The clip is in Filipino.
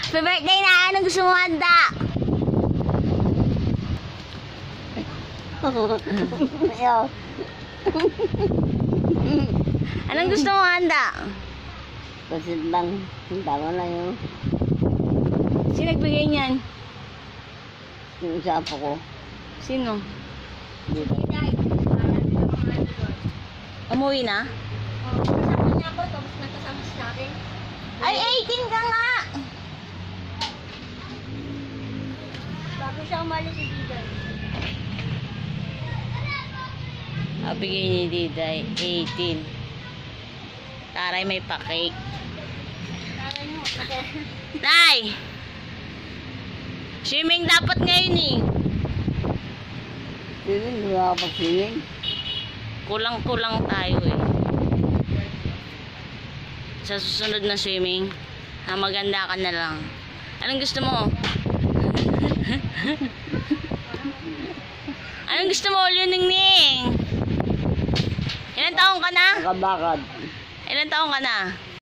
Happy birthday na! Anong gusto mo handa? Ayaw. Anong gusto mo handa? Pasit lang. Tama na yun. Sino nagbigay niyan? Yung isa apo ko. Sino? Dito. Umuwi na? Kasama niya ako, tapos nakasama sa akin. Ay, 18 ka nga! Bago siya umalis si Diday. Bigay ni Diday, 18. Taray may pa-cake. Taray mo. Nay! Swimming dapat ngayon eh. Hindi ba ako pag-swimming? Kulang-kulang tayo eh. Sa susunod na swimming, maganda ka na lang. Anong gusto mo? Anong gusto mo, Luningning? Ilan taong ka na? Nakabakad. Ilan taong ka na?